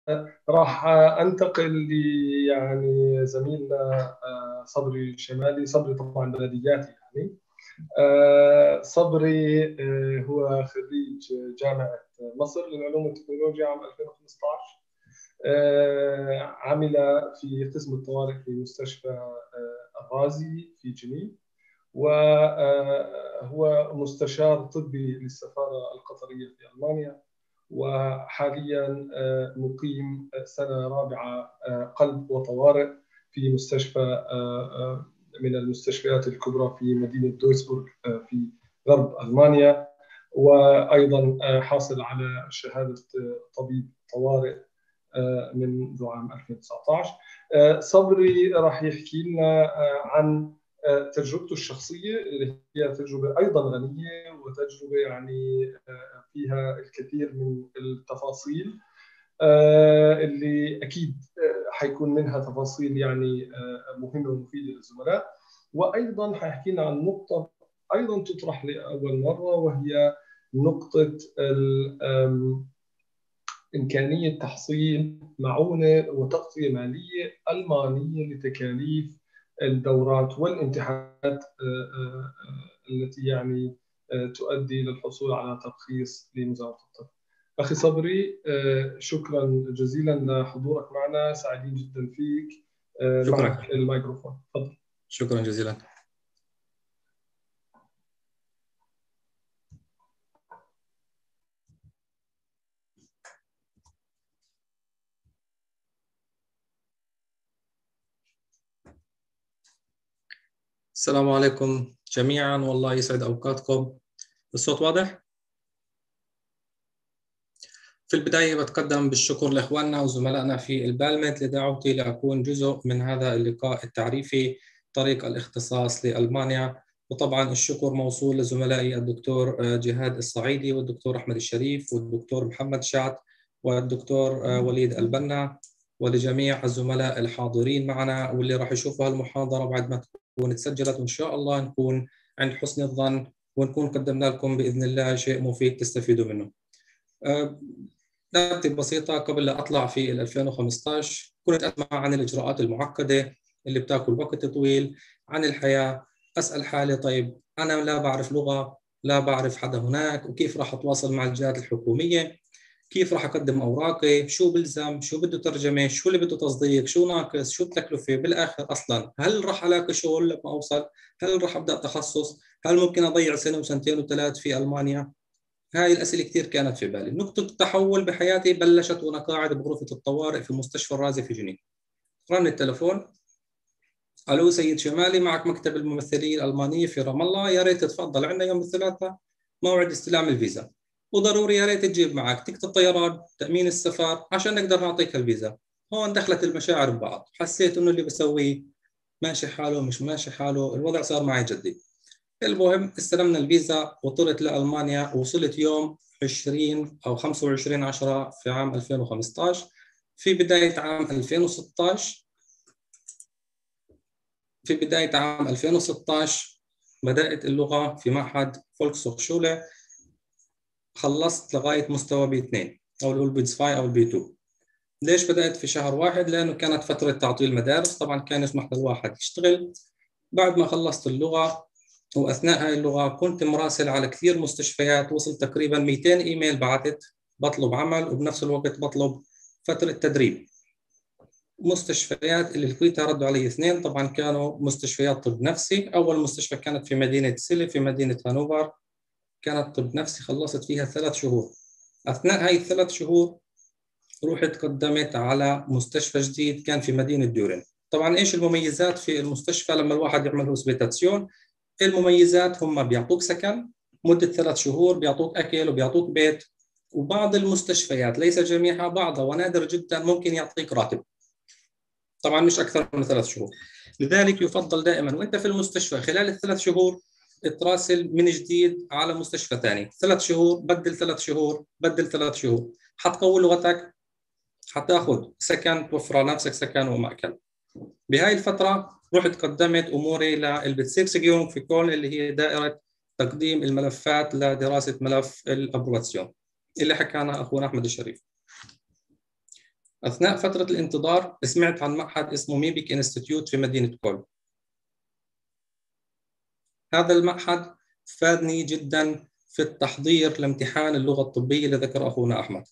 راح أنتقل يعني زميلنا صبري شمالي. صبري طبعا بلدياتي يعني. صبري هو خريج جامعة مصر للعلوم والتكنولوجيا عام 2015. عمل في قسم الطوارئ في مستشفى الرازي في جنيف، وهو مستشار طبي للسفارة القطرية في ألمانيا، وحاليا مقيم سنة رابعة قلب وطوارئ في مستشفى من المستشفيات الكبرى في مدينة دويسبورغ في غرب ألمانيا، وأيضا حاصل على شهادة طبيب طوارئ منذ عام 2019. صبري راح يحكي لنا عن تجربته الشخصية اللي هي تجربة أيضا غنية، وتجربة يعني فيها الكثير من التفاصيل اللي أكيد حيكون منها تفاصيل يعني مهمة ومفيدة للزملاء. وأيضا حيحكي لنا عن نقطة أيضا تطرح لأول مرة، وهي نقطة إمكانية تحصيل معونة وتغطية مالية ألمانية لتكاليف الدورات والامتحانات التي يعني تؤدي للحصول على ترخيص لمزاولة الطب. أخي صبري، شكرا جزيلا لحضورك معنا، سعيدين جدا فيك. شكرا. معك الميكروفون، تفضل. شكرا جزيلا. السلام عليكم جميعا، والله يسعد أوقاتكم. الصوت واضح؟ في البداية بتقدم بالشكر لإخواننا وزملائنا في البالمد لدعوتي لأكون جزء من هذا اللقاء التعريفي طريق الاختصاص لألمانيا. وطبعا الشكر موصول لزملائي الدكتور جهاد الصعيدي والدكتور أحمد الشريف والدكتور محمد شعت والدكتور وليد البنا، ولجميع الزملاء الحاضرين معنا واللي راح يشوفوا هالمحاضرة بعد ما تكون تسجلت، وإن شاء الله نكون عند حسن الظن ونكون قدمنا لكم بإذن الله شيء مفيد تستفيدوا منه. نبذة بسيطة قبل لا أطلع في 2015. كنت أسمع عن الإجراءات المعقدة اللي بتاكل وقت طويل عن الحياة. أسأل حالي طيب أنا لا بعرف لغة، لا بعرف حدا هناك، وكيف راح أتواصل مع الجهات الحكومية؟ كيف راح أقدم أوراقي؟ شو بلزم؟ شو بده ترجمة؟ شو اللي بده تصديق؟ شو ناقص؟ شو التكلفة؟ بالآخر أصلا هل راح ألاقي شغل لما أوصل؟ هل راح أبدأ تخصص؟ هل ممكن أضيع سنة وسنتين وثلاث في ألمانيا؟ هاي الأسئلة كثير كانت في بالي. نقطة التحول بحياتي بلشت وأنا قاعد بغرفة الطوارئ في مستشفى الرازي في جنين. رن التلفون، ألو سيد شمالي، معك مكتب الممثلين الألمانية في رام الله، يا ريت تتفضل عندنا يوم الثلاثاء موعد استلام الفيزا، وضروري يا ريت تجيب معك تكت الطيران، تأمين السفر، عشان نقدر نعطيك الفيزا. هون دخلت المشاعر ببعض، حسيت إنه اللي بسويه ماشي حاله مش ماشي حاله، الوضع صار معي جدي. المهم استلمنا الفيزا وطلت لألمانيا، ووصلت يوم 20 أو 25/10 في عام 2015. في بداية عام 2016 بدأت اللغة في معهد فولكسوغشولة. خلصت لغاية مستوى B2 أو البي2 أو البي2. ليش بدأت في شهر واحد؟ لأنه كانت فترة تعطيل مدارس، طبعا كان يسمح للواحد يشتغل. بعد ما خلصت اللغة وأثناء هاي اللغة كنت مراسل على كثير مستشفيات، وصل تقريبا 200 إيميل بعثت بطلب عمل، وبنفس الوقت بطلب فترة تدريب. مستشفيات اللي لقيتها ردوا علي اثنين، طبعا كانوا مستشفيات طب نفسي. أول مستشفى كانت في مدينة سيلي في مدينة هانوفر، كانت طب نفسي، خلصت فيها 3 شهور. أثناء هاي ال3 شهور رحت قدمت على مستشفى جديد كان في مدينة دورين. طبعا إيش المميزات في المستشفى لما الواحد يعمل هوسبيتاسيون؟ المميزات هم بيعطوك سكن مدة 3 شهور، بيعطوك أكل وبيعطوك بيت، وبعض المستشفيات ليس جميعها، بعضها ونادر جدا ممكن يعطيك راتب، طبعا مش أكثر من 3 شهور. لذلك يفضل دائما وأنت في المستشفى خلال ال3 شهور تراسل من جديد على مستشفى ثاني. 3 شهور بدل 3 شهور بدل 3 شهور، حتقوي لغتك، حتاخذ سكن، توفر نفسك سكن ومأكل. بهاي الفترة رحت قدمت أموري للبتسيرسجيون في كولن، اللي هي دائرة تقديم الملفات لدراسة ملف الأبروفاسيون اللي حكانا أخونا أحمد الشريف. أثناء فترة الانتظار سمعت عن معهد اسمه ميبك انستيتيوت في مدينة كولن. هذا المعهد فادني جدا في التحضير لامتحان اللغة الطبية اللي ذكر أخونا أحمد.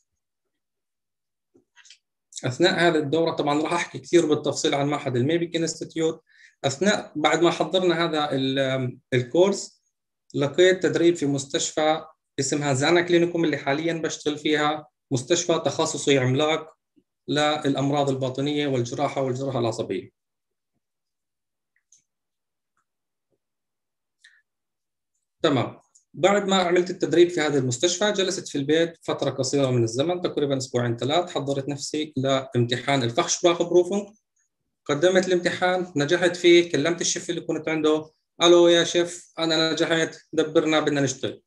أثناء هذه الدورة طبعا راح أحكي كثير بالتفصيل عن معهد الميبك انستيتيوت. بعد ما حضرنا هذا الكورس لقيت تدريب في مستشفى اسمها زانا كلينيكوم اللي حاليا بشتغل فيها، مستشفى تخصصي عملاق للأمراض الباطنية والجراحة العصبية. تمام. بعد ما عملت التدريب في هذه المستشفى جلست في البيت فترة قصيرة من الزمن، تقريبا أسبوعين 3، حضرت نفسي لامتحان الفachsprachprüfung. قدمت الامتحان، نجحت فيه، كلمت الشيف اللي كنت عنده، الو يا شيف انا نجحت، دبرنا بدنا نشتغل.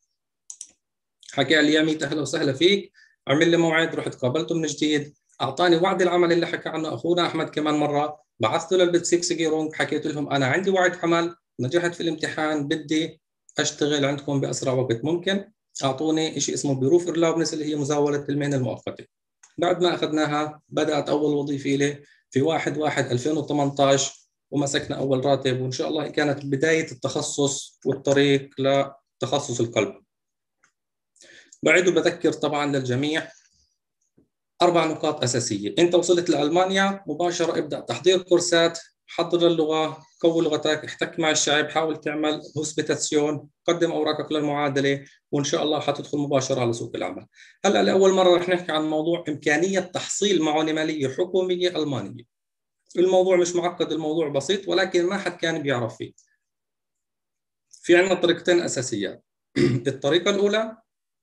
حكى لي يا ميت اهلا وسهلا فيك، عمل لي موعد، رحت قابلته من جديد، اعطاني وعد العمل اللي حكى عنه اخونا احمد كمان مره، بعثته للبتسيكسجيرونج، حكيت لهم انا عندي وعد عمل، نجحت في الامتحان، بدي اشتغل عندكم باسرع وقت ممكن، اعطوني شيء اسمه بيروف إرلاubnis اللي هي مزاوله المهنه المؤقته. بعد ما اخذناها بدات اول وظيفه لي في 1/1/2018 ومسكنا اول راتب، وان شاء الله كانت بدايه التخصص والطريق لتخصص القلب. بعد بذكر طبعا للجميع 4 نقاط اساسيه. انت وصلت لالمانيا مباشره ابدا تحضير كورسات، حضر اللغه، قوي لغتك، احتك مع الشعب، حاول تعمل هوسبيتاسيون، قدم اوراقك للمعادله، وان شاء الله حتدخل مباشره على سوق العمل. هلا لاول مره رح نحكي عن موضوع امكانيه تحصيل معونه ماليه حكوميه المانيه. الموضوع مش معقد، الموضوع بسيط، ولكن ما حد كان بيعرف فيه. في عندنا طريقتين اساسيات. الطريقه الاولى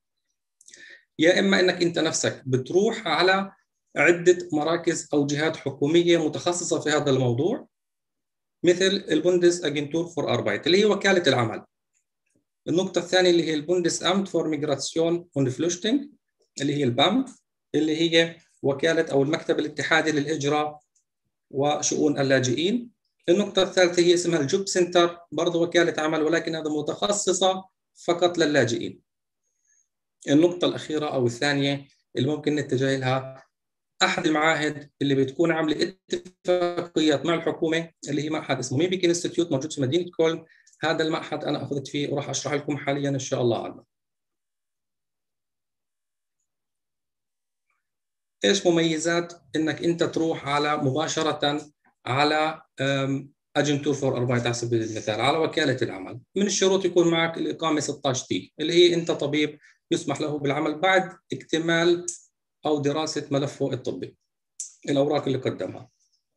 يا اما انك انت نفسك بتروح على عده مراكز او جهات حكوميه متخصصه في هذا الموضوع، مثل البوندس اجنتور فور اربايت اللي هي وكاله العمل. النقطه الثانيه اللي هي البوندس امت فور ميغراسيون اند فلوشتنج اللي هي البام، اللي هي وكاله او المكتب الاتحادي للهجره وشؤون اللاجئين. النقطه الثالثه هي اسمها الجوب سنتر، برضه وكاله عمل ولكن هذا متخصصه فقط للاجئين. النقطه الاخيره او الثانيه اللي ممكن نتجه لها احد المعاهد اللي بتكون عامله اتفاقيات مع الحكومه، اللي هي معهد اسمه ميبك انستيتيوت موجود في مدينه كولن. هذا المعهد انا اخذت فيه وراح اشرح لكم حاليا ان شاء الله عنه. ايش مميزات انك انت تروح على مباشره على اجنتور فور اربايت على سبيل المثال، على وكاله العمل؟ من الشروط يكون معك الاقامه 16 تي اللي هي انت طبيب يسمح له بالعمل بعد اكتمال او دراسه ملفه الطبي. الاوراق اللي قدمها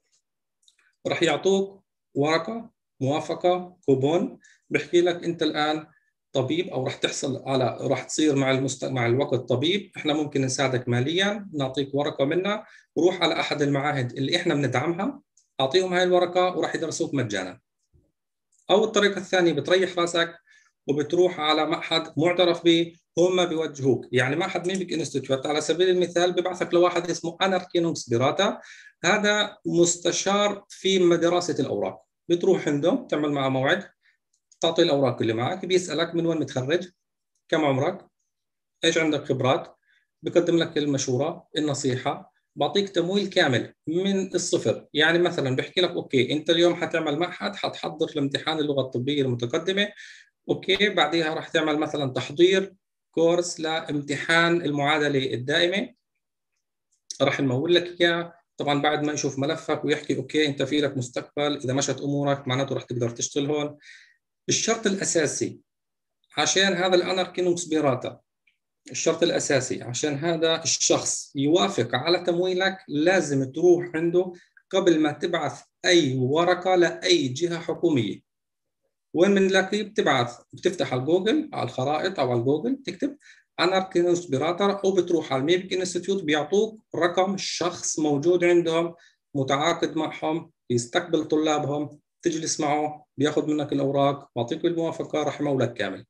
راح يعطوك ورقه موافقه كوبون بحكي لك انت الان طبيب، او راح تحصل على، راح تصير مع الوقت طبيب، احنا ممكن نساعدك ماليا، نعطيك ورقه منا، وروح على احد المعاهد اللي احنا بندعمها، اعطيهم هاي الورقه وراح يدرسوك مجانا. او الطريقه الثانيه بتريح راسك وبتروح على معهد معترف به، هم بيوجهوك. يعني معهد ميبك انستيتيوت على سبيل المثال ببعثك لواحد اسمه اناركينونكس بيراتا، هذا مستشار في دراسه الاوراق، بتروح عنده تعمل معه موعد، تعطي الاوراق اللي معك، بيسالك من وين متخرج، كم عمرك، ايش عندك خبرات، بقدم لك المشوره، النصيحه، بعطيك تمويل كامل من الصفر. يعني مثلا بحكي لك اوكي انت اليوم حتعمل معهد، حتحضر لامتحان اللغه الطبيه المتقدمه، اوكي بعديها راح تعمل مثلا تحضير كورس لامتحان المعادله الدائمه، راح نمول لك اياه طبعا بعد ما يشوف ملفك ويحكي اوكي انت في لك مستقبل، اذا مشت امورك معناته راح تقدر تشتغل هون. الشرط الاساسي عشان هذا الاناركينوكس بيراتا، الشرط الاساسي عشان هذا الشخص يوافق على تمويلك لازم تروح عنده قبل ما تبعث اي ورقه لاي جهه حكوميه. وين بنلاقيه؟ بتبعث، بتفتح على جوجل، على الخرائط او على جوجل تكتب اناركينوس بيراتر، او بتروح على الميبك انستيتيوت بيعطوك رقم شخص موجود عندهم متعاقد معهم يستقبل طلابهم، تجلس معه بياخذ منك الاوراق، بعطيك الموافقه، راح يمولك كامل.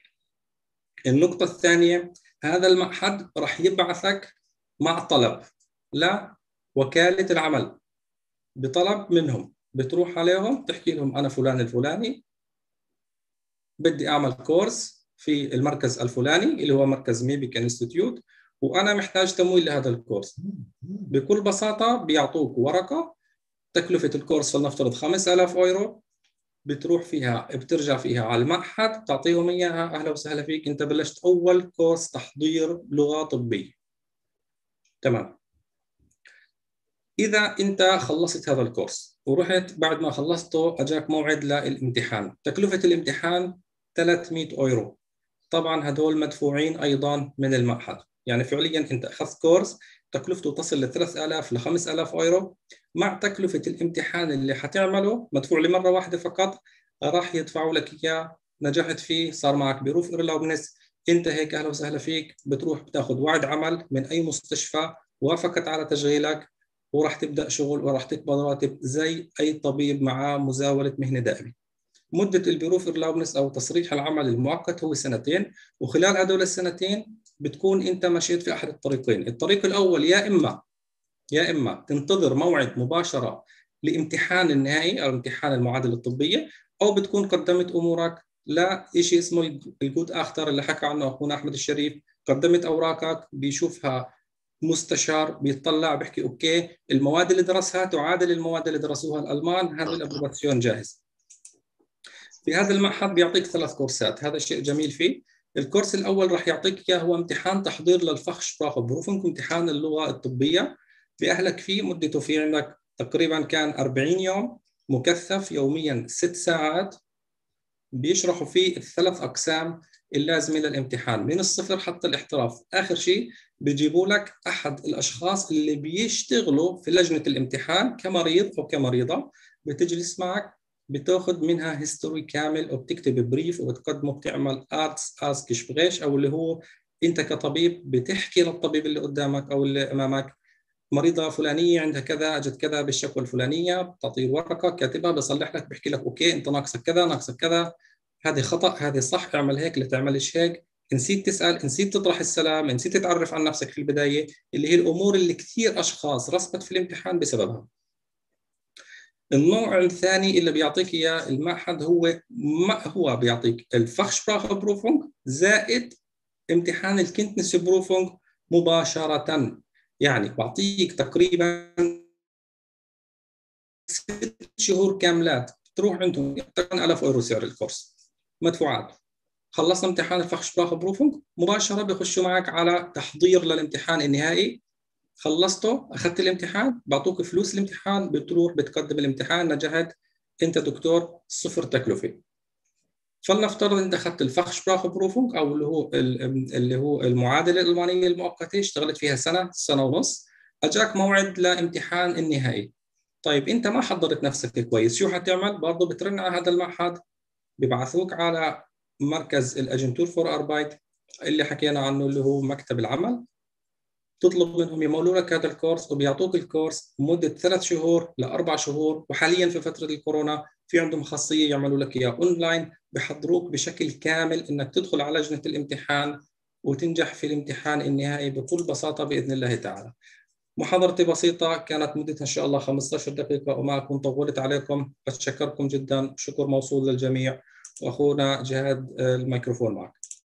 النقطه الثانيه، هذا المعهد راح يبعثك مع طلب لوكاله العمل، بطلب منهم، بتروح عليهم تحكي لهم انا فلان الفلاني بدي اعمل كورس في المركز الفلاني اللي هو مركز ميبك انستيتيوت، وأنا محتاج تمويل لهذا الكورس. بكل بساطة بيعطوك ورقة تكلفة الكورس فلنفترض 5000 يورو، بترجع فيها على المعهد تعطيهم إياها، أهلا وسهلا فيك، أنت بلشت أول كورس تحضير لغة طبية. تمام. إذا أنت خلصت هذا الكورس ورحت بعد ما خلصته أجاك موعد للامتحان، تكلفة الامتحان 300 يورو. طبعا هدول مدفوعين أيضا من المعهد، يعني فعليا أنت أخذت كورس تكلفته تصل ل 3000 ل 5000 يورو، مع تكلفة الامتحان اللي حتعمله مدفوع لمرة واحدة فقط، راح يدفعوا لك إياه، نجحت فيه صار معك بروف إيرلاوبنس، أنت هيك أهلا وسهلا فيك، بتروح بتاخذ وعد عمل من أي مستشفى وافقت على تشغيلك، وراح تبدأ شغل وراح تقبض راتب زي أي طبيب مع مزاولة مهنة دائمة. مدة البروف إيرلاوبنس أو تصريح العمل المؤقت هو 2 سنين، وخلال هدول السنتين بتكون أنت مشيت في أحد الطريقين. الطريق الأول يا إما تنتظر موعد مباشرة لامتحان النهائي أو امتحان المعادلة الطبية، أو بتكون قدمت أمورك لشيء اسمه الجود أختر اللي حكى عنه أخونا أحمد الشريف، قدمت أوراقك بيشوفها مستشار، بيطلع بيحكي أوكي المواد اللي درسها تعادل المواد اللي درسوها الألمان، هذا الأبروباسيون جاهز. في هذا المعهد بيعطيك 3 كورسات، هذا الشيء جميل فيه. الكورس الأول راح يعطيك إياه هو امتحان تحضير للفخ بروفنج، امتحان اللغة الطبية، بأهلك فيه مدته في عندك تقريبا كان 40 يوم مكثف يوميا 6 ساعات، بيشرحوا فيه ال3 أقسام اللازمة للامتحان من الصفر حتى الاحتراف. آخر شيء بيجيبوا لك أحد الأشخاص اللي بيشتغلوا في لجنة الامتحان كمريض أو كمريضة، بتجلس معك بتاخذ منها هيستوري كامل وبتكتب بريف وبتقدمه، بتعمل ارتس اسك شبغيش، او اللي هو انت كطبيب بتحكي للطبيب اللي قدامك او اللي امامك مريضه فلانيه عندها كذا، اجت كذا بالشكوى الفلانيه، بتعطيه ورقه كاتبها بصلح لك، بحكي لك اوكي انت ناقصك كذا ناقصك كذا، هذه خطا هذه صح، اعمل هيك لا تعملش هيك، نسيت تسال، نسيت تطرح السلام، نسيت تتعرف عن نفسك في البدايه، اللي هي الامور اللي كثير اشخاص رسبت في الامتحان بسببها. النوع الثاني اللي بيعطيك اياه المعهد هو بيعطيك الفخشبراخ بروفونج زائد امتحان الكنتنس بروفونج مباشرة، يعني بعطيك تقريبا 6 شهور كاملات تروح عندهم. 1000 يورو سعر الكورس مدفوعات. خلصنا امتحان الفخشبراخ بروفونج مباشرة بيخشوا معك على تحضير للامتحان النهائي، خلصته اخذت الامتحان بعطوك فلوس الامتحان، بتروح بتقدم الامتحان نجحت انت دكتور صفر تكلفه. فلنفترض انت اخذت الفخشبراخ بروفونج او اللي هو المعادله الالمانيه المؤقته، اشتغلت فيها سنه ونص، اجاك موعد لامتحان النهائي. طيب انت ما حضرت نفسك كويس، شو حتعمل؟ برضه بترن على هذا المعهد، ببعثوك على مركز الاجنتور فور اربايت اللي حكينا عنه اللي هو مكتب العمل، تطلب منهم يمولوا لك هذا الكورس، وبيعطوك الكورس مدة 3 شهور ل4 شهور. وحاليا في فترة الكورونا في عندهم خاصية يعملوا لك إياه أونلاين، بيحضروك بشكل كامل إنك تدخل على لجنة الامتحان وتنجح في الامتحان النهائي بكل بساطة بإذن الله تعالى. محاضرتي بسيطة كانت مدتها إن شاء الله 15 دقيقة وما أكون طولت عليكم، بتشكركم جدا، شكر موصول للجميع، وأخونا جهاد الميكروفون معك.